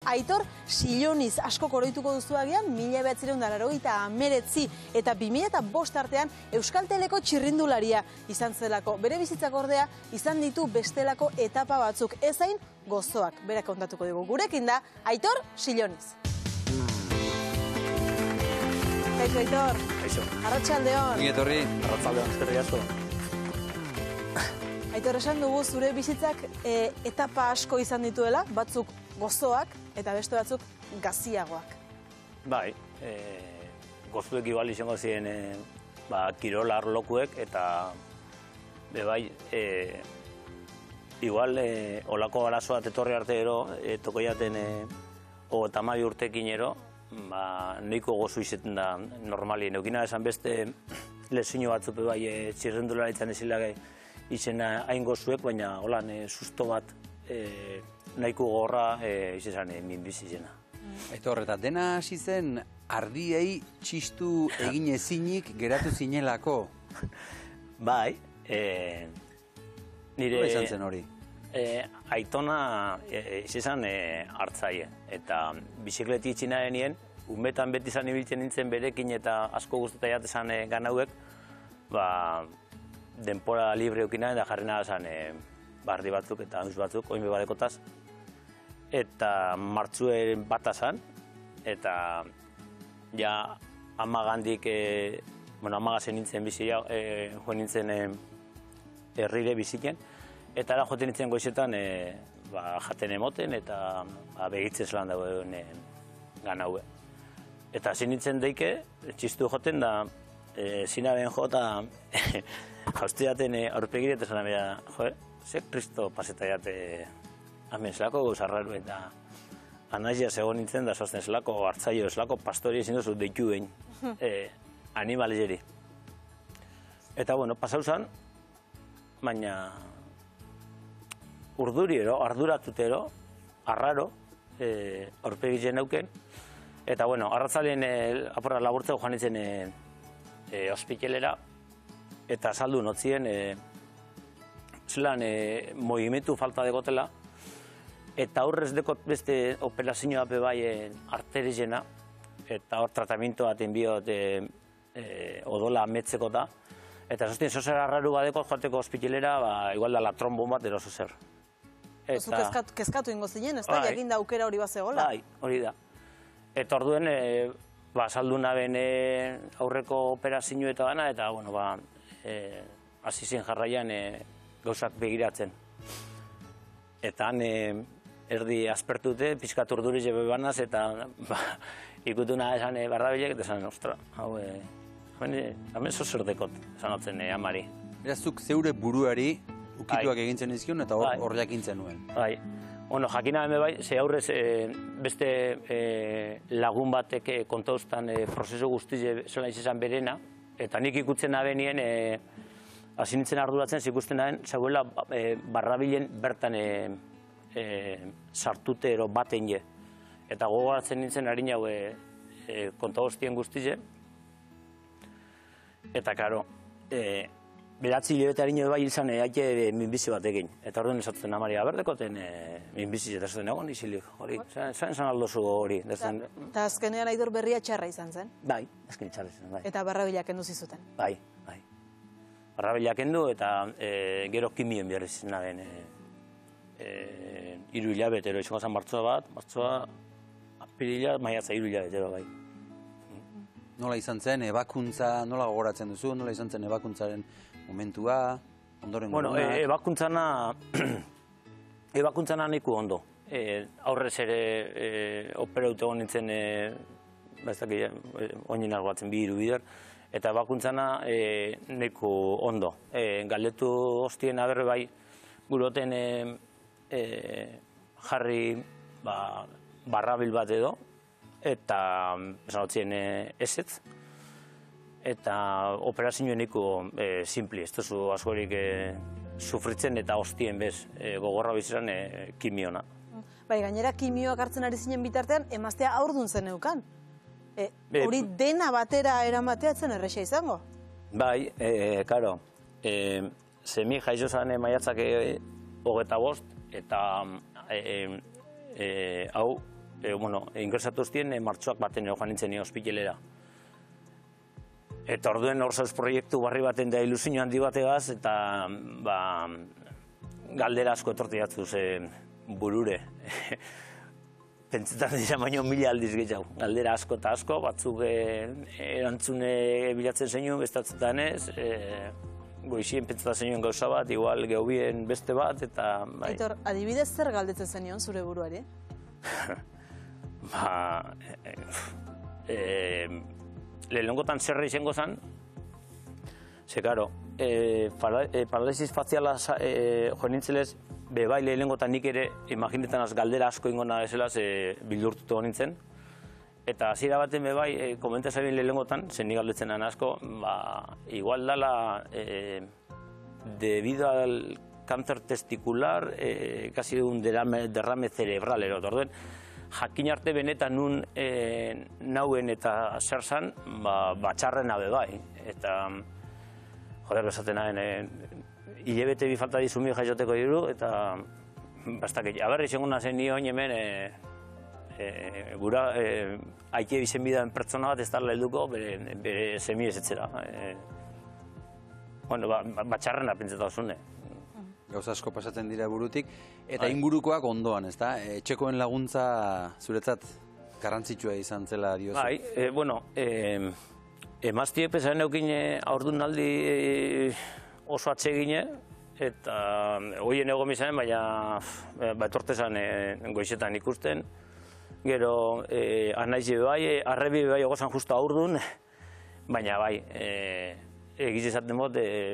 Aitor Siloniz asko koroituko duzu agian, 1989 eta 2005 artean Euskalteleko txirrindularia izan zelako. Bere bizitzak ordea izan ditu bestelako etapa batzuk, ezain gozoak. Berak kontatuko dugu. Gurekin da Aitor Siloniz. Kaixo, Aitor. Kaixo. Arratsaldeon. Ongi etorri. Arratsaldeon, eskerrik asko. Aitor, esan dugu zure bizitzak etapa asko izan dituela, batzuk gozoak eta beste batzuk gaziagoak. Bai, gozuek igual izango ziren kirol arlokuek eta bai, igual olako arazo bat etorri arte ero, toko jaten eta mai urtekin ero, noiko gozu izaten da normalien. Eukina esan beste lezino batzupe bai txirrendularitzen ezilagai izena hain gozuek, baina holan susto bat nahiko gorra izan minbizi izena. Aitor, eta dena hasi zen ardiei txistu egin ezinik geratu zinelako. Bai, nire... Nola izan zen hori? Aitona izan hartzaile, eta bizikleti itxina denien, umetan beti izan ibiltzen nintzen berekin eta asko guztetan jatezan ganauek, denpora libre eukina eta jarri nahi zan bardi batzuk eta hanuz batzuk, oin bebadekotaz. Eta martzuen bat azan, eta ja amagandik, amagazen nintzen bizia, joan nintzen herrire biziken, eta ara joten nintzen goizetan jaten emoten eta begitzen zelan dagoen ganaue. Eta zin nintzen deike, txistu joten da, zinaren jota jauzteaten aurpegire eta zena bera, ze kristo paseta jate hamen zelako gauzarraru eta anaizia zegoen nintzen da zoazten zelako hartzaio, zelako pastori ezin duzu deitu egin animalizeri. Eta bueno, pasau zan, baina urduriero, arduratutero, arraro, aurpegitzen neuken. Eta bueno, arratzaleen aporra laburtzeko joan nintzen ospitalera, eta saldu notzien zelan movimentu falta degotela, eta aurrez dekot beste operazioa bai arterizena, eta hor tratamiento baten biot odola ametzeko da, eta zoztien zozer arraru badeko joateko ospitalera, igual da trombon bat eroso zer. Oso kezkatu ingo zinen, ez da, jakin da aukera hori bat zegoela? Bai, hori da. Eta orduen, saldu naben aurreko operazio eta dana, eta, bueno, hasi zen jarraian gauzak begiratzen. Eta han erdi aspertute, pizkat urduriz ebe banaz, eta ikutu nahi esan barrabilek, eta esan, ostra, hau, hemen zozer dekot, esan hotzen amari. Berazuk zeure buruari ukituak egintzen izkion eta hor jakintzen nuen. Bai. Bueno, jakina hemen bai, ze aurrez beste lagun batek kontauztan prozesu guztiz zela izan berena, eta nik ikutzen abenien, hasi nintzen arduratzen, zikusten aben, zeuela barrabilen bertan sartute ero baten je. Eta gogoratzen nintzen harin hau kontauztien guztiz, eta karo, beratzi hilabete harin bai izan haike minbizi bat egin. Eta orduan esatzen amari, aberdekoten minbizi eta zaten egon izilik, hori, zan aldozu hori. Eta azkenean Aitor berria txarra izan zen? Bai, azken txarra izan, bai. Eta barrabilak kendu zizuten? Bai, bai. Barrabilak kendu eta gero kimien behar izan naben 3 hilabete, izango zen martzoa, apirila, maiatza 3 hilabete, bai. Nola izan zen, ebakuntza, nola gogoratzen duzu, nola izan zen ebakuntzaren momentua, ondoren Bueno, ebakuntzana niku ondo. Aurrez ere operaute hon nintzen, oinin argoatzen 2 bider, eta ebakuntzana niku ondo. Galdetu hostien aberre bai, guroten jarri barrabil bat edo, eta esan hotzien ezetz, eta operazioen niko simpli, ez duzu askorik sufritzen eta hostien bez, gogorra bizitzen kimiona. Bai, gainera kimioak hartzen ari zinen bitartean, emaztea aurdun zen eukan. Hori dena batera eramatea etzen erresa izango? Bai, karo, zemi jaizo zan maiatzak 25, eta hau ingresatu zitien martxoak baten joan nintzen ospitalera. Eta orduen orzauz proiektu barri baten da ilusio handi bategaz, eta galdera asko etorti jatzuz burure. Pentsetan dira baino 1000 aldiz gehiago. Galdera asko eta asko, batzuk erantzune bilatzen zenuen, bestatzetan ez, goizien pentsetan zenuen gauza bat, igual geubien beste bat, eta... Aitor, adibidez zer galdetzen zenion zure buruari? Lehenengotan zerra izango zen, ze, karo, paralisiz faziala joan nintzelez, bai lehenengotan nik ere, imaginetan galdera asko ingona bezala, bildurtutu nintzen. Eta hasiera baten bai, komentazaren lehenengotan, zen nik galdetzen asko, igual dala, debido al cáncer testicular, casi un derrame cerebral, orduen, jakin arte benetan nun nauen eta zer zan, batxarrena bai. Eta, joder, esaten nahen, hilebete bi falta dizumi jaioteko diru, eta bastak, aberri izango zen nio hemen, gura aike bizen bidan pertsona bat ez dala helduko bere semi ezetzera. Bueno, batxarrena pentsatu zune. Gauza asko pasatzen dira burutik, eta ingurukoak ondoan, ez da? Etxekoen laguntza zuretzat garrantzitsua izan zela diozu. Bai, bueno, emaztie pesaren eukin aurdunaldi oso atsegine, eta hoien egon bizanen, baina etortezan goizetan ikusten. Gero, anaizi bai, arrebi bai egozan justu aurdun, baina bai, egiz izaten bot,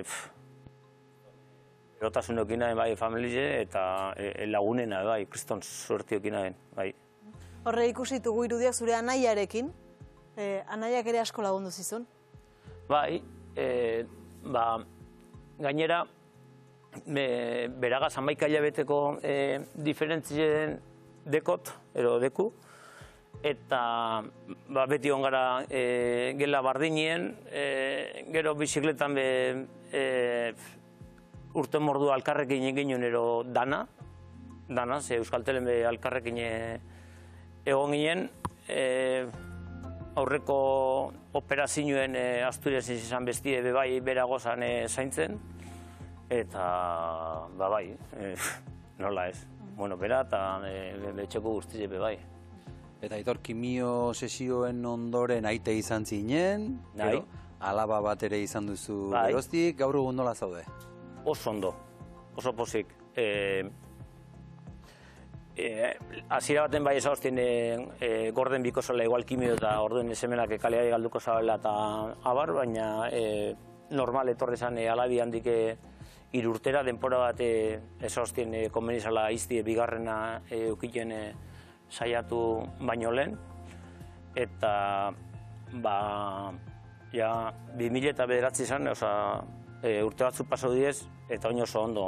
erotasun eukinaen bai familie eta lagunena bai, kriston suerti eukinaen, bai. Horre ikusitugu irudiak zure anaiarekin, anaiak ere asko lagundu zizun? Bai, gainera, beragaz 11 hilabeteko diferentzien dekot, ero deku, eta beti ongara gela bardinien, gero bizikletan urte mordu alkarrekin egin ero dana, ze Euskaltelen alkarrekin egon ginen, aurreko operazioen Asturias izan bestie bai beragozan zaintzen, eta bai, nola ez. Bueno, bera eta etxeko guztize bai. Eta Aitor, kimio sesioen ondoren aite izan zinen, alaba bat ere izan duzu geroztik, gaur egun nola zaude? Oso ondo, oso pozik. Hasiera baten bai ezauztien gorden biko zola igual kimio eta orduen semenak kaleari galduko zabela eta abar, baina normal etorri zan alabi handik irurtera, denpora bat ezauztien konbenizala izti bigarrena eukiten saiatu baino lehen. Eta 2009 izan, urte batzuk pasau diez, eta oin oso ondo.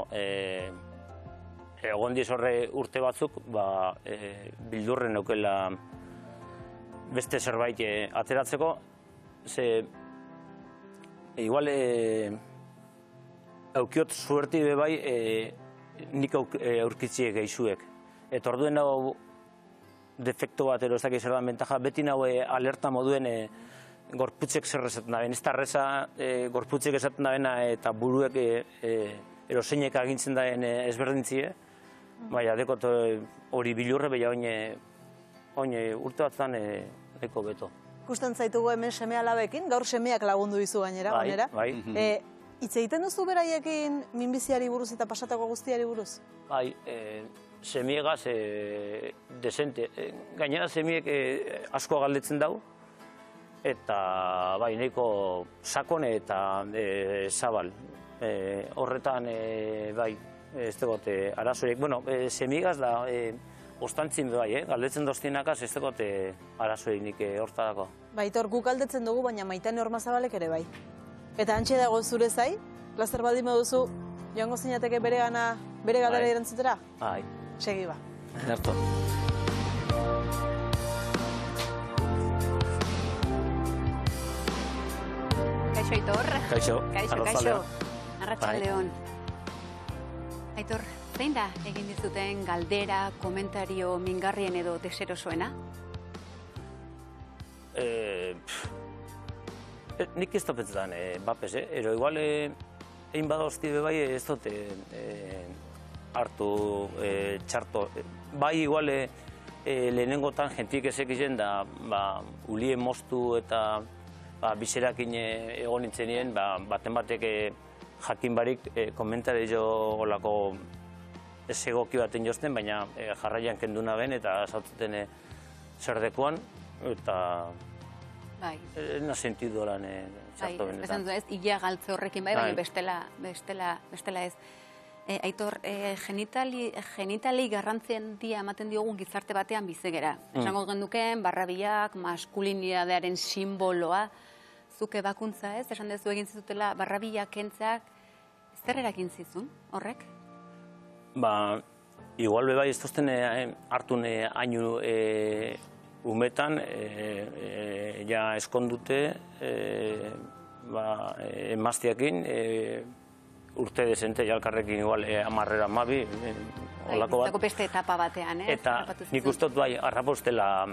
Egon diz horre urte batzuk, bildurren eukela beste zerbait ateratzeko, ze igual aukiot suerti bai nik aurkitziek gehizuek. Eta orduen hau defekto bat, ez dakiz erdan bentaja, beti nahu alerta moduen gorputzek zer esaten da ben. Ez da reza gorputzek esaten da bena eta buruek eroseinek agintzen daen ezberdintzie. Baina, dekot hori bilurre, baina oin urte batzan deko beto. Ikusten zaitugu hemen seme alabekin, gaur semeak lagundu dizu gainera, onera. Bai, hitz egiten duzu beraiekin minbiziari buruz eta pasatako guztiari buruz? Bai, semiegaz desente. Gainera semiek asko galdetzen dau, eta bai, nahiko sakone eta zabal. Horretan, bai, ez tegote arazorik. Bueno, semiegaz da, ostantzin bai, galdetzen doztienakaz ez tegote arazorik nik hortadako. Baitor, guk galdetzen dugu, baina Maitane Ormazabalek ere bai. Eta antxe dago zure zai, laster baldin baduzu, joango zinateke bere galdera erantzutera? Bai. Segi ba. Ederto. Kaixo, Aitor. Kaixo. Kaixo. Arratsaldeon. Aitor, zein da egin dizuten galdera, komentario mingarrien edo deserosoena? Nik ez topetzetan, bapes, ero igual egin badozti bai ez dute hartu txarto. Bai igual lehenengotan jentik ezek izen da ulien moztu eta bizerakin egon nintzenien, baten batek jakin barik komentare jo olako ez egoki baten jozten, baina jarraian kenduna ben eta zautzuten zerdekuan, eta ena sentidu lan txarto benetan. Ez, ia galtze horrekin bai, baina bestela ez. Aitor, genitali garrantzien dia ematen diogun gizarte batean bizegera. Esango genduken, barrabiak, maskulinidadearen simboloa, zuke bakuntza ez, esan dezu egin zizutela barrabiak kentzeak, zer erakin zizun, horrek? Igual bebai ez tozten hartun hainu umetan, ja eskondute, emaztiakin, urte desente jalkarrekin igual amarrera amabi, olako bat. Zako beste etapa batean, Eta nik ustot bai, arrapostela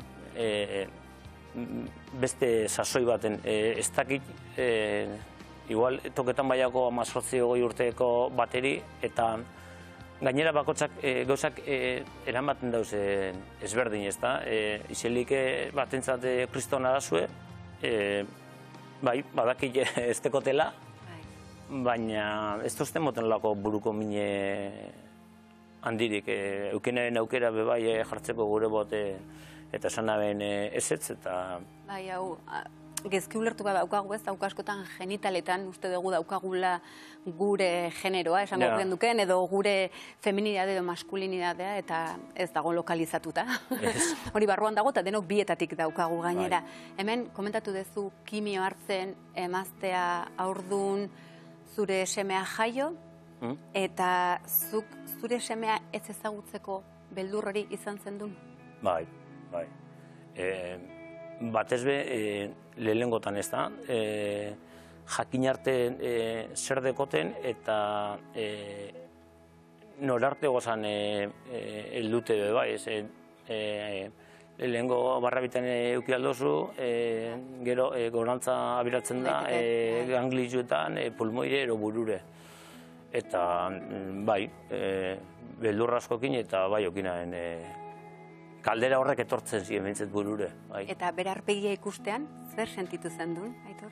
beste sasoi baten, ez dakit, igual toketan baiako 18 urteko bateri, eta gainera bakotsak gauzak eramaten dauz ezberdin, ez da? Izelik batentzat kriston arazue, bai, badakit ez tekotela, baina ez tozten moten lako buruko mine handirik. Eukenaren aukera bebai jartzeko gure bote eta esan naben ezetz eta... Bai, hau, gezki ulertu daukagu ez, dauka askotan genitaletan, uste dugu daukagula gure generoa, esango genduken, edo gure feminidade edo maskulinidadea, eta ez dago lokalizatuta. Hori barruan dago, eta denok bietatik daukagu gainera. Hemen, komentatu duzu, kimio hartzen, emaztea aurdun, zure semea jaio, eta zuk zure semea ez ezagutzeko beldur hori izan zen duen? Bai. Batez be, lehengotan ez da, jakin arte zer dekoten eta norarte gozan eldute be bai, lehengo barrabitan eukialdozu, gero gorantza abiratzen da, ganglizuetan, pulmoire, ero burure. Eta bai, beldurra askokin eta bai okinaren kaldera horrek etortzen ziren bintzet burure. Eta bere arpegia ikustean, zer sentitu zen duen, Aitor?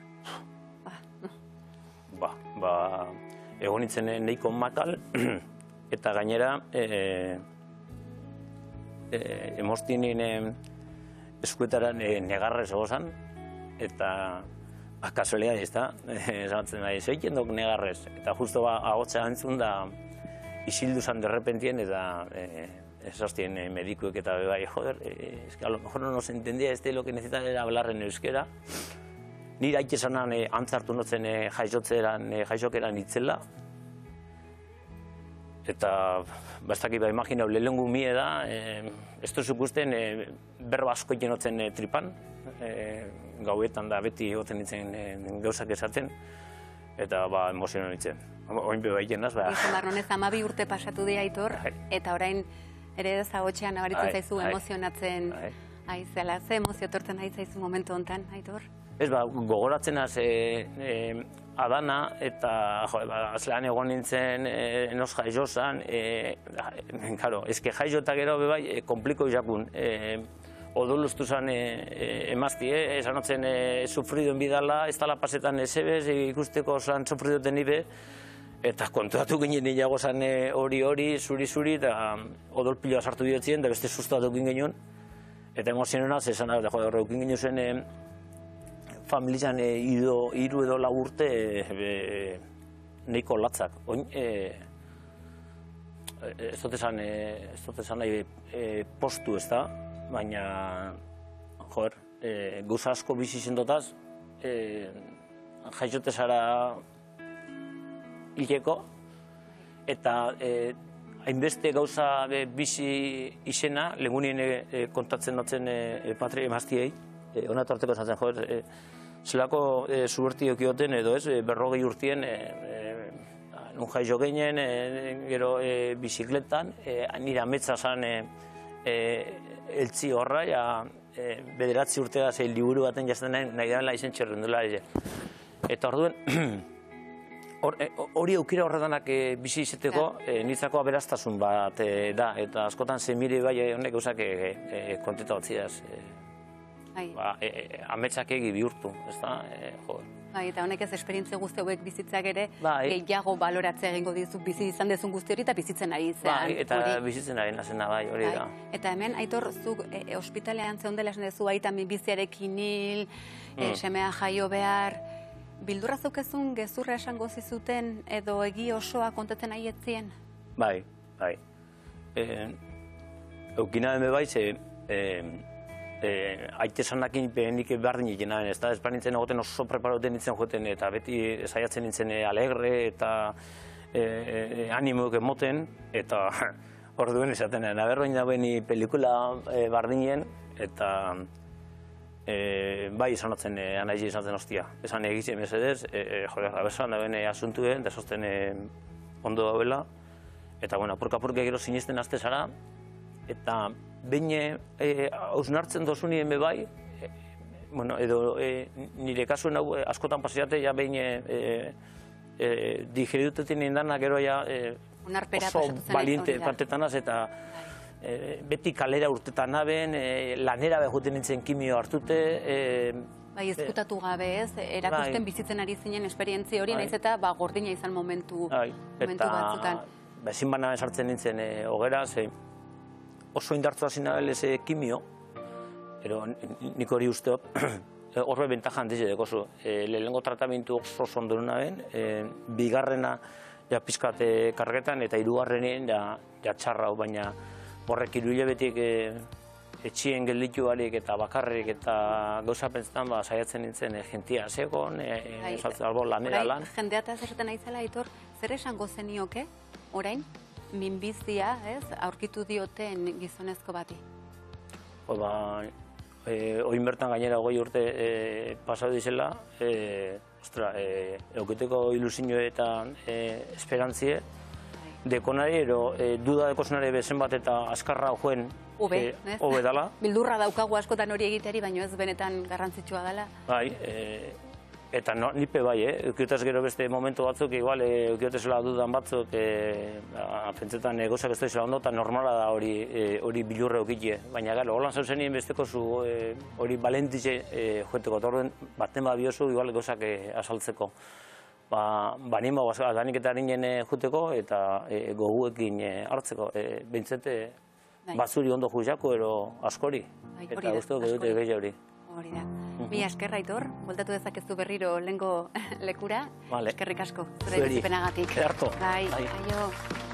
Egon nintzen nahiko makal, eta gainera emoztinen eskuetaran negarrez egozan, eta kasualidad ez da, esatzen da, zeiken dok negarrez, eta justo agotza antzun da isildu zan derrepentien, eta esaztien medikuek eta bebai, joder, es que a lo mejor no nos entendía lo que necesita era hablar en euskera. Nire haitxe zanan antzartu notzen jaixokeran itzela, eta bastak iba imaginau lehengu mie da, ez duzuk usten berba asko ikenotzen tripan, gauetan da beti egoten nintzen gauzak esaten, eta emozionan nintzen. Oin beba ikenaz, Marronez 12 urte pasatu dira, Aitor, eta orain ere zagotxean nabaritzen zaizu emozionatzen aizela. Ze emozio tortzen zaizu momentu honetan, Aitor? Ez, gogoratzen az Adana, eta azlean egon nintzen enoz jaizozan, eske jaizo eta gero bebai, kompliko izakun. Odoluztu zan emazti, esan otzen sufriduen bidala, ez tala pasetan ezebez, ikusteko zan sufriduten nibe, eta kontuatu ginen nilago zan hori, zuri, eta odolpiloa sartu diotzien, da beste sustatu ginen, eta emozionenaz, esan da, jode, eukin ginen zen familizan hiru edo lau urte nahiko latzak. Oin, ez dut esan nahi postu ez da, baina, joder, gauza asko bizi zendotaz, jaixote zara hileko, eta hainbeste gauza bizi izena, lehengunien kontatzen notzen patri emaztiei, honatu arteko esatzen, joder, zelako suberti okioten edo ez, 40 urtien nun jaio ginen, gero bizikletan, nire ametsa zan eltzi horra, bederatzi urtegaz liburu baten jazten nahi dela izen txerrendulari. Eta orduen, hori aukera horretanak bizi izeteko, nitzako aberastasun bat da, eta askotan zemire bai honek gauzak konteta batziaz. Ametsak egi bihurtu, ez da, Bai, eta honek ez esperientzia guzti hauek bizitzak ere, gehiago baloratzea egingo dizu bizi izan dezun guzti hori eta bizitzen ari izan. Bai, eta bizitzen ari nazena, bai, hori da. Eta hemen, Aitor, zuk ospitalean zeundela esan dezu, aita biziarekin hil, semea jaio behar, bildurra zaukezun gezurra esango zizuten edo egi osoa kontatzen nahi etzien? Bai, bai. Eukina deme bai, ze aite zanakin nik behar dinik nahen, ez da, ez behar nintzen egoten oso preparauten nintzen joeten, eta beti saiatzen nintzen alegre eta animoek emoten, eta orduen esaten, naberroin dagoen pelikula bardinen, eta bai izanatzen anaizi izanatzen ostia. Esan egitzen mesedez, abertzan dagoen asuntuen, desozten ondo dauela, eta bueno, apurka-apurka gero sinisten azte zara, eta behin hausnartzen dozunien bebai, edo nire kasuen hau askotan pasirate, ja behin digeridutetin indana gero oso baliente partetanaz, eta beti kalera urtetan naben, lanera behuten nintzen kimio hartute. Bai, ezkutatu gabe ez, erakusten bizitzen ari zinen esperientzia hori, nahiz eta gordina izan momentu batzutan. Ezin bana esartzen nintzen hogera, oso indartzu hasi nabelez kimio, pero nik hori usteot, horre bentaja handiz edekozu. Lehenengo tratamentu oso ondo naben, bigarrena pizkat kargetan, eta hirugarrenien txarra, baina horrek 3 hilabetik etxien gelditu barik eta bakarrik eta gauza pentsetan saiatzen nintzen jentia zegoen, albo lanera lan. Jendea eta zerretan aizela, Aitor, zer esango zenioke, orain? Minbizia, aurkitu dioten gizonezko bati? Oin bertan gainera 20 urte pasau dizela, eukiteko ilusioe eta esperantzie, dekonari, duda dekozunare bezen bat eta azkarra joen hobe dala. Bildurra daukagu askotan hori egiteari, baino ez benetan garrantzitsua dela. Bai, eta nipe bai, eukiotez gero beste momentu batzuk, igual, eukiotezela dudan batzuk, pentsetan gozak ez da ondo, eta normala da hori bilurre eukitie. Baina gara, holan zauzenien besteko zu hori balentitze joeteko, eta horren baten biozu, igual, gozak azaltzeko. Banien danik eta harinen juteko, eta goguekin hartzeko. Bintzete, batzuri ondo juzako, ero askori. Eta guztu dute gehi hori. Hori da. Mila esker, Aitor, voltatu dezakezu berriro lehengo lekura. Eskerrik asko, zure bizipenagatik. Ederto. Bai, aio.